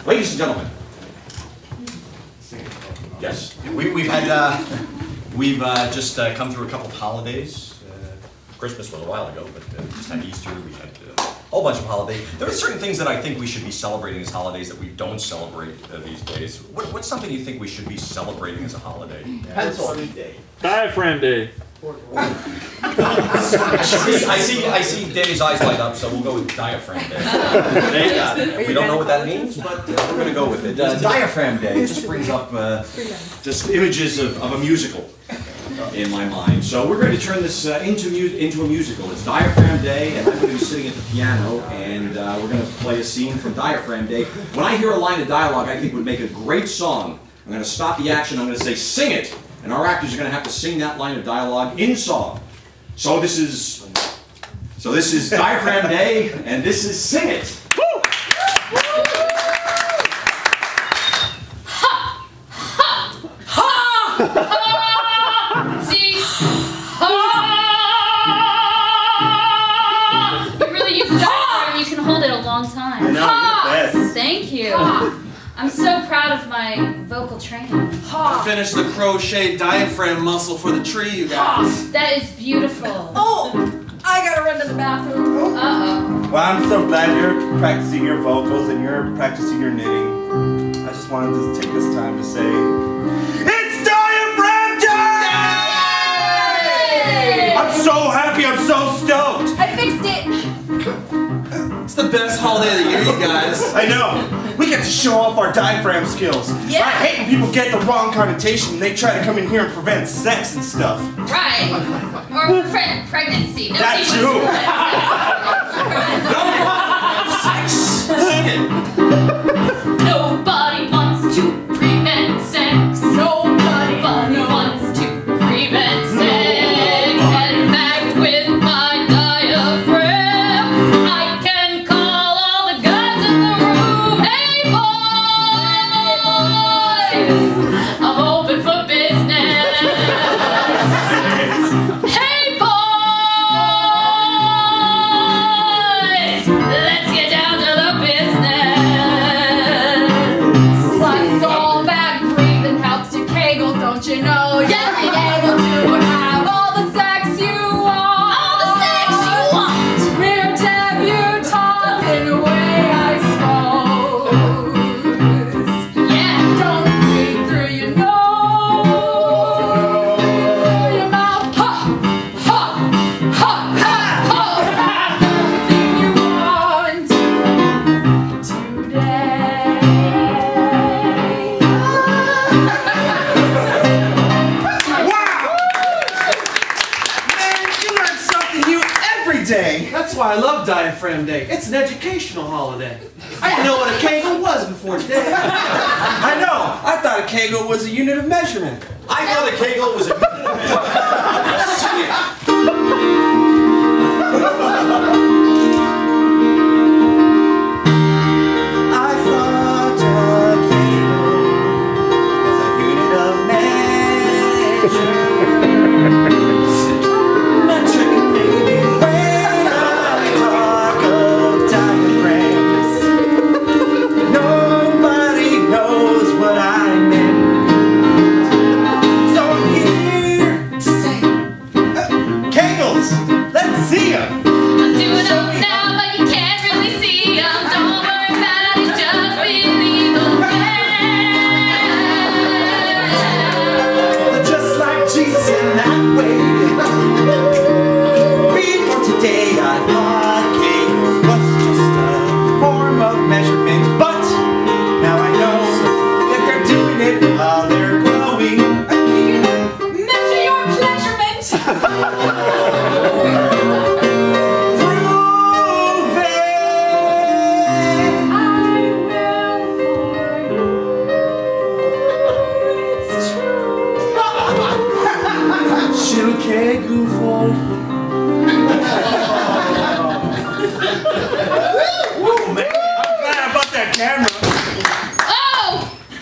Ladies and gentlemen. Yes. We've just come through a couple of holidays. Christmas was a while ago, but we just had Easter. We had a whole bunch of holidays. There are certain things that I think we should be celebrating as holidays that we don't celebrate these days. What's something you think we should be celebrating as a holiday? Pencil Day. Diaphragm Day. I see Danny's eyes light up, so we'll go with Diaphragm Day. We don't know what that means, but we're going to go with it. Diaphragm Day just brings up just images of a musical in my mind. So we're going to turn this into a musical. It's Diaphragm Day, and I'm going to be sitting at the piano, and we're going to play a scene from Diaphragm Day. When I hear a line of dialogue I think would make a great song, I'm going to stop the action, I'm going to say, sing it! And our actors are going to have to sing that line of dialogue in song. So this is Diaphragm Day, and this is Sing It! Woo! Ha! Ha! Ha! See? Ha! You really use the diaphragm, you can hold it a long time. I know, Ha! yes. Thank you. I'm so proud of my vocal training. I finished the crochet diaphragm muscle for the tree, you guys. That is beautiful. Oh, I gotta run to the bathroom. Uh-oh. Well, I'm so glad you're practicing your vocals and you're practicing your knitting. I just wanted to take this time to say, it's Diaphragm Day! I'm so happy, I'm so stoked. I fixed it. It's the best holiday of the year, you guys. I know. We get to show off our diaphragm skills. Yeah. I hate when people get the wrong connotation and they try to come in here and prevent sex and stuff. Right. Or pregnancy. That too. Nobody wants to prevent sex. Nobody wants to prevent sex. In fact, with my diaphragm, I can call all the guys in the room. Hey boys, I'm open for business. Hey boys, let's get down to the business. Plus all that breathing helps you kegel, don't you know? You'll be able to have all the sex you want. All the sex you want. We're debutantes in a way I suppose. Yeah, don't breathe through your nose. Through your mouth. Ha! Ha! Ha! Ha! Ha! Everything you want today. Wow! Man, you learn something new every day. That's why I love Diaphragm Day. It's an educational holiday. I didn't know what a kegel was before today. I know. I thought a kegel was a unit of measurement. I thought a kegel was a Sing it! I thought a kegel was a unit of measurement. Metric, baby. When I talk of diaphragms, nobody knows what I meant. So I'm here to say, kegels, let's see 'em. I'm doing them now, but you can't really see them. Don't worry about it, just believe them. Just like Jesus in that way. Before today, I thought kegels was just a form of measurement, but now I know that they're doing it while they're growing. Measure your pleasurement. Prove it. I will for you. It's true. She'll kegel for you. Woo, man. I'm glad I bought that camera. Oh!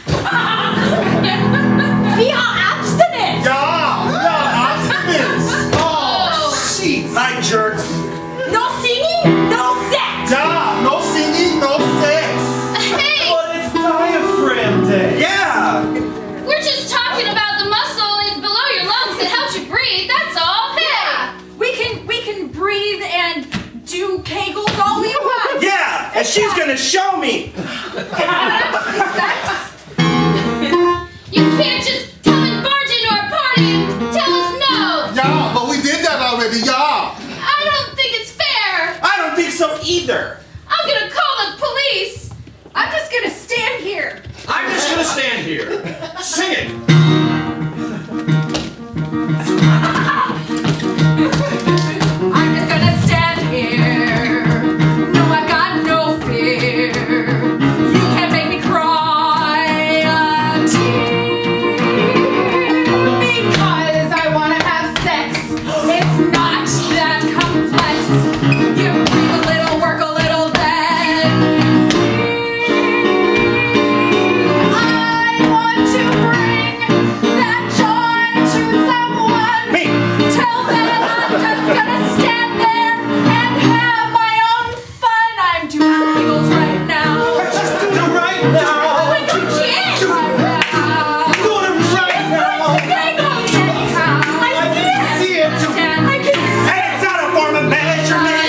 Be all abstinent. Yeah, abstinence. Oh, shit. Night jerks. No singing, no sex. Yeah, no singing, no sex. Hey! But it's gonna show me. You can't just come and barge into our party and tell us no! Yeah, but we did that already, yeah. I don't think it's fair! I don't think so either. I'm gonna call the police! I'm just gonna stand here. I'm just gonna stand here. Sing it. I'm just gonna stand here. No, I've got no fear. You can't make me cry a tear. Because I wanna have sex. It's not that complex. You breathe a little, work a little, then I want to bring that joy to someone. Me. Tell them I'm just gonna stand there and have my own fun. I'm doing the Eagles right now. Just do it right now. Doing the Jets right now. Do it right now. Eagles anyhow. I see it. I can And it's not a form of measurement.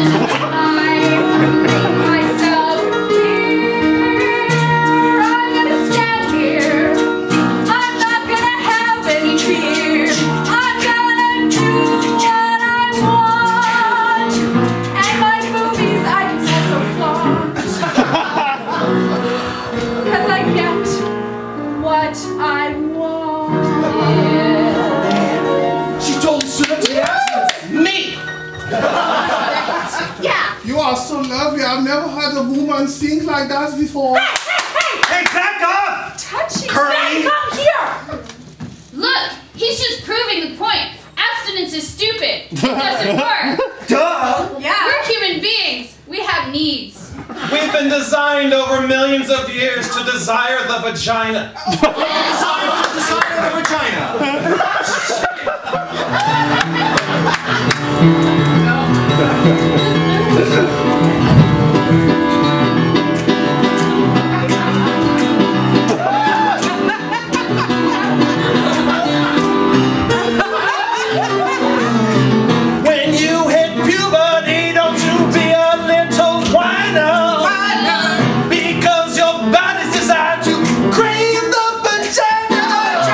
myself here. I'm gonna stand here. I'm not gonna have any fear. I'm gonna do what I want. And my movies I can also flaunt. Cause I get what I want. She totally stood up to the absence. Me. Yeah. You are so lovely. I've never had a woman sing like that before. Hey, back off. Touchy. Curly. Come here. Look, he's just proving the point. Abstinence is stupid. It doesn't work. Duh. Yeah. We're human beings. We have needs. We've been designed over millions of years to desire the vagina. Desire the vagina. When you hit puberty, don't you be a little whiner. Because your body's designed to crave the vagina.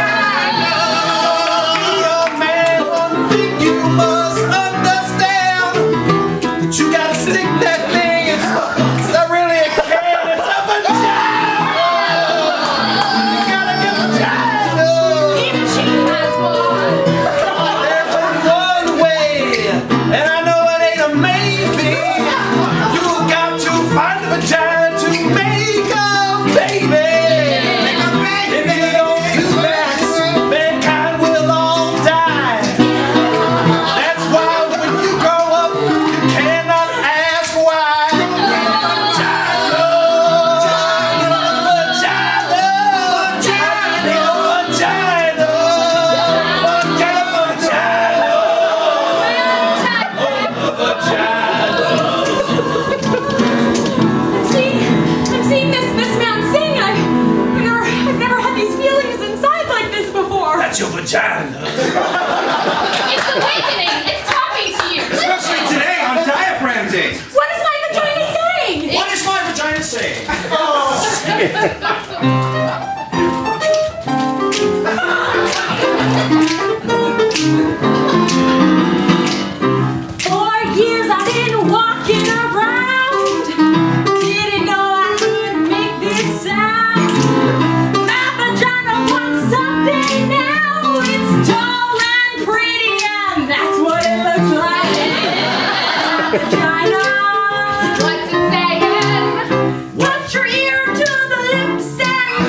Be a man, one thing you must understand. That you gotta stick that thing. It's not really a can, it's a vagina. You gotta get vagina. Even she has one. There's only one way, and I know it ain't a maybe. You got to find the vagina to make a baby. If you don't do that, mankind will all die. That's why when you grow up, you cannot ask why. Vagina, I'm seeing this man sing. I've never had these feelings inside like this before. That's your vagina. It's awakening. It's talking to you. Especially today on Diaphragm Day. What is my vagina saying? What is my vagina saying? For years I've been walking around. Didn't know I could make this sound. My vagina wants something now. It's tall and pretty, and that's what it looks like. My vagina. What's it saying? Put your ear to the lips and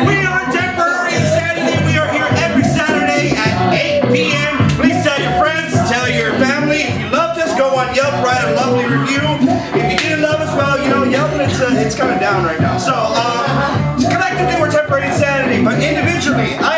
We are Temporary Insanity. We are here every Saturday at 8 p.m. Please tell your friends, tell your family. If you loved us, go on Yelp, write a lovely review. If you didn't love us, well, you know, Yelp, it's kind of down right now. So, collectively, we're Temporary Insanity, but individually, I